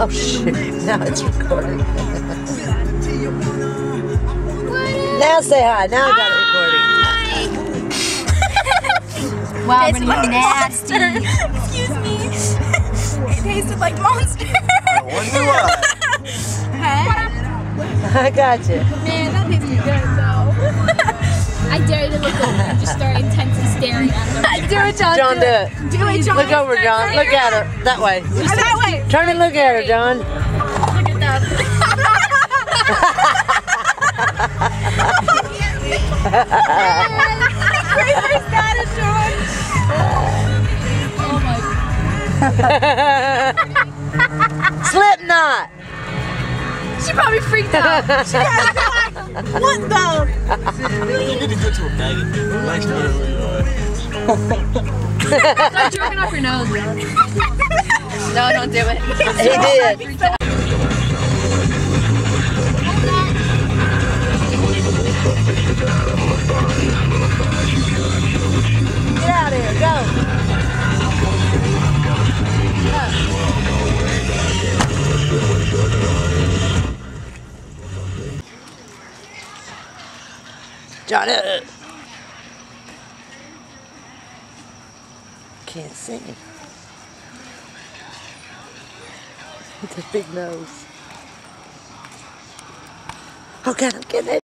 Oh shoot, now it's recording. Now say hi, now I got it recording. Wow, but you're nasty. Excuse me. It tasted like Monster. I got you. Man, that tastes good though. I dare you to look over and just start intensely staring at them. Do it, John. John, do it. Do it, John. Look over, John. Look at her. That way. That way. Turn and look at her, John. Look at that. Great first status, John. Oh my. Slipknot. She probably freaked out. She got what though? You need to go to a bag and relax your Start jerking off your nose, bro. No, don't do it. He did. Get out of here, go. John, can't sing. With a big nose. Oh God, I'm getting it.